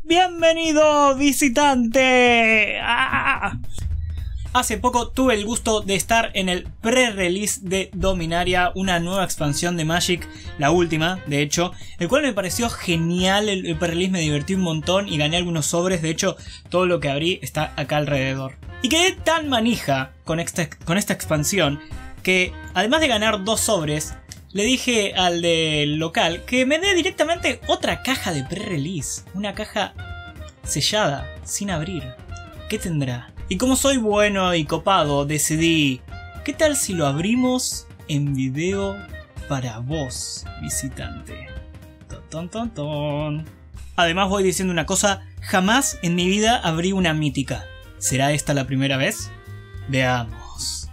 ¡Bienvenido, visitante! ¡Ah! Hace poco tuve el gusto de estar en el pre-release de Dominaria, una nueva expansión de Magic, la última, de hecho, el cual me pareció genial. El pre-release me divertí un montón y gané algunos sobres. De hecho, todo lo que abrí está acá alrededor. Y quedé tan manija con esta expansión que, además de ganar 2 sobres, le dije al del local que me dé directamente otra caja de pre-release. Una caja sellada, sin abrir. ¿Qué tendrá? Y como soy bueno y copado, decidí, ¿qué tal si lo abrimos en video para vos, visitante? Ton, ton, ton. Además voy diciendo una cosa, jamás en mi vida abrí una mítica. ¿Será esta la primera vez? Veamos.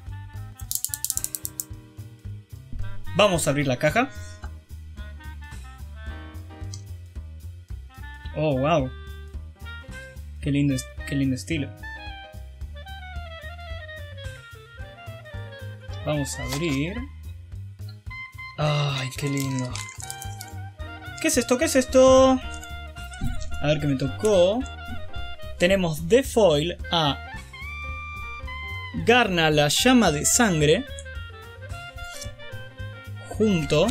Vamos a abrir la caja. Oh, wow. Qué lindo estilo. Vamos a abrir. Ay, qué lindo. ¿Qué es esto? ¿Qué es esto? A ver qué me tocó. Tenemos de foil a Garna, la llama de sangre, junto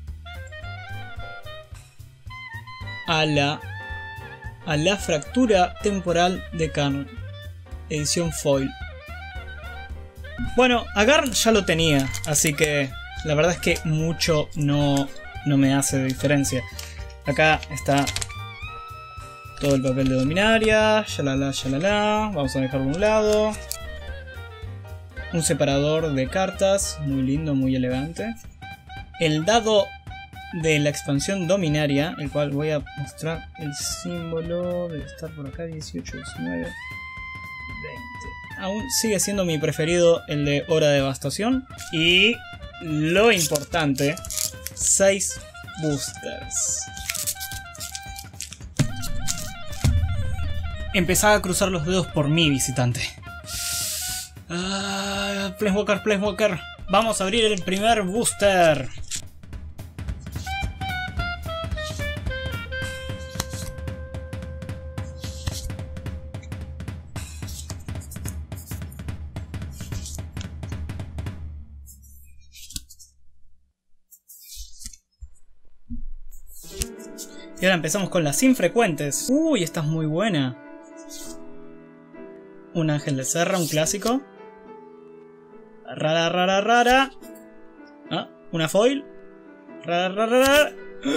a la fractura temporal de Karn, edición foil. Bueno, a Garn ya lo tenía, así que la verdad es que mucho no me hace de diferencia. Acá está todo el papel de Dominaria, yalala, yalala. Vamos a dejarlo a un lado. Un separador de cartas, muy lindo, muy elegante. El dado de la expansión Dominaria, el cual voy a mostrar el símbolo. Debe estar por acá, 18, 19, 20. Aún sigue siendo mi preferido el de Hora de Devastación. Y lo importante, 6 boosters. Empezá a cruzar los dedos por mí, visitante. Planeswalker, Planeswalker. Vamos a abrir el primer booster. Y ahora empezamos con las infrecuentes. Uy, esta es muy buena. Un ángel de Serra, un clásico. Rara, rara, rara. Ah, una foil. Rara, rara, rara.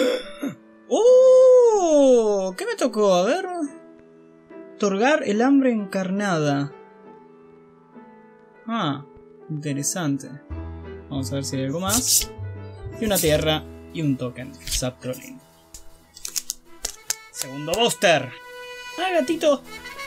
¿Qué me tocó? A ver. Otorgar el hambre encarnada. Ah, interesante. Vamos a ver si hay algo más. Y una tierra y un token. Zaptrolling. Segundo booster. ¡Ah, gatito!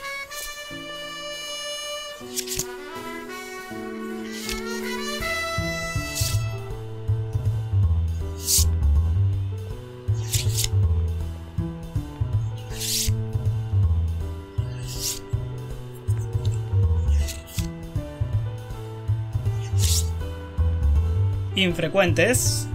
Infrecuentes.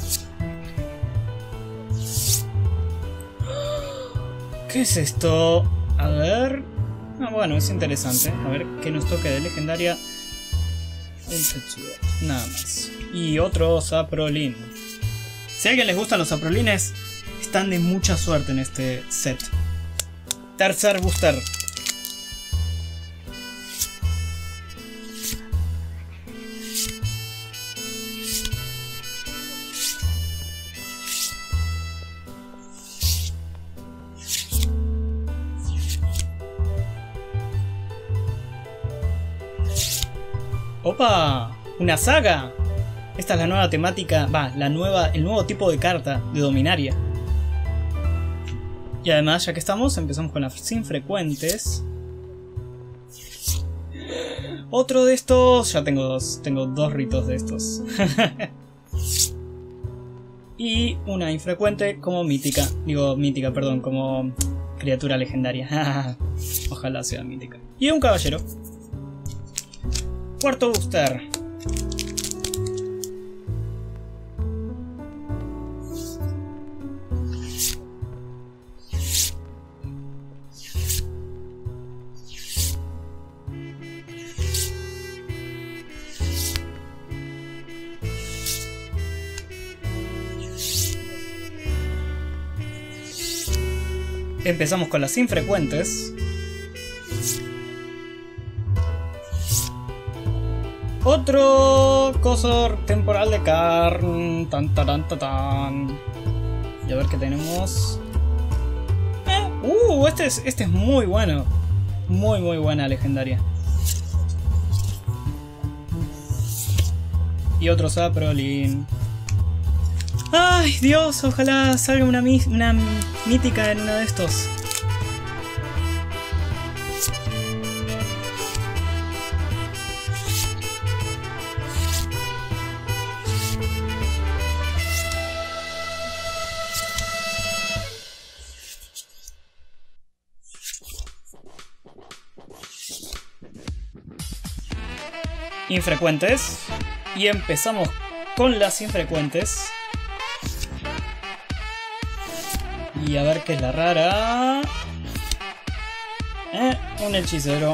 ¿Qué es esto? A ver. Ah, bueno, es interesante. A ver qué nos toque de legendaria. Un Tetsuo, nada más. Y otro Saprolin. Si a alguien les gustan los Saprolines, están de mucha suerte en este set. Tercer booster. ¡Opa! ¡Una saga! Esta es la nueva temática, el nuevo tipo de carta de Dominaria. Y además, ya que estamos, empezamos con las infrecuentes. Otro de estos, ya tengo dos ritos de estos. Y una infrecuente como mítica, perdón, como criatura legendaria. Ojalá sea mítica. Y un caballero. Cuarto booster. Empezamos con las infrecuentes. Otro coso temporal de Karn. Tan, tan, tan, tan. Y a ver qué tenemos. Este es muy bueno. Muy buena legendaria. Y otro Saprolin. ¡Ay, Dios! Ojalá salga una mítica en uno de estos. Infrecuentes. Y empezamos con las infrecuentes. Y a ver qué es la rara. Un hechicero.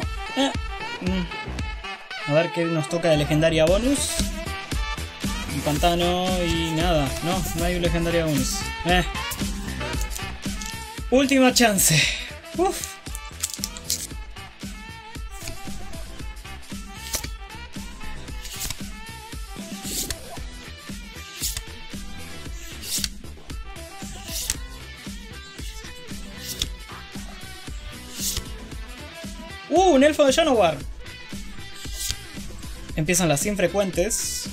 A ver qué nos toca de legendaria bonus. Un pantano y nada. No hay un legendaria bonus. Última chance. Uf. Un elfo de Janowar. Empiezan las infrecuentes.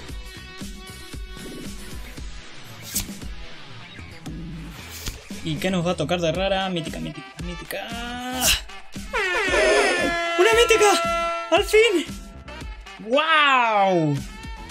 ¿Y qué nos va a tocar de rara? Mítica. ¡Una mítica! ¡Al fin! ¡Wow!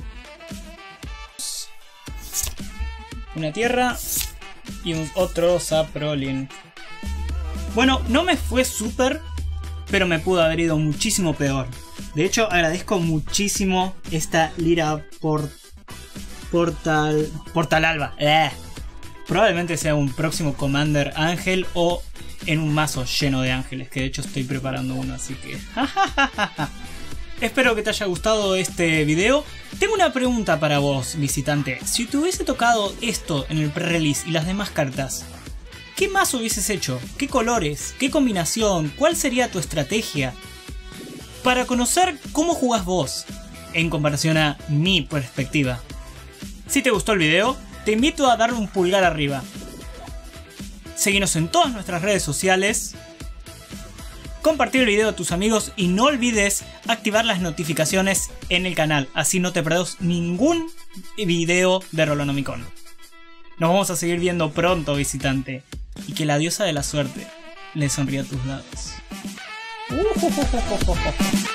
Una tierra y otro Saprolin. Bueno, no me fue súper, pero me pudo haber ido muchísimo peor. De hecho, agradezco muchísimo esta Lira Portal Alba. Probablemente sea un próximo Commander Ángel o en un mazo lleno de ángeles, que de hecho estoy preparando uno, así que... Espero que te haya gustado este video. Tengo una pregunta para vos, visitante. Si te hubiese tocado esto en el pre-release y las demás cartas, ¿qué mazo hubieses hecho? ¿Qué colores? ¿Qué combinación? ¿Cuál sería tu estrategia? Para conocer cómo jugás vos, en comparación a mi perspectiva. Si te gustó el video, te invito a darle un pulgar arriba. Seguinos en todas nuestras redes sociales. Compartir el video a tus amigos y no olvides activar las notificaciones en el canal. Así no te perdés ningún video de Rolonomicon. Nos vamos a seguir viendo pronto, visitante. Y que la diosa de la suerte le sonría a tus lados.